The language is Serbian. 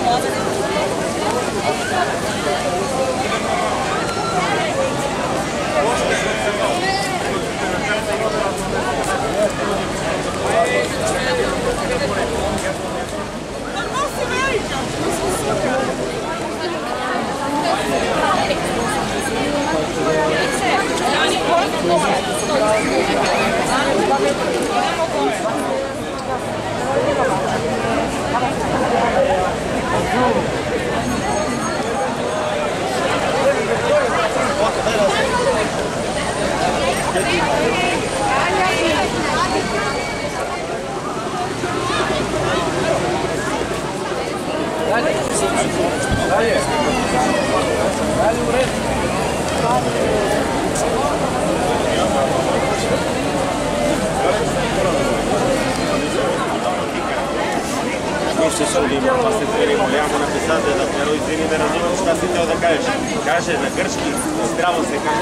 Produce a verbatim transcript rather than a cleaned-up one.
Се солима, па се тверимо, лямо написате да пероизини да разумем šta се тeo да кажеш. Каже на грчки, здраво се каже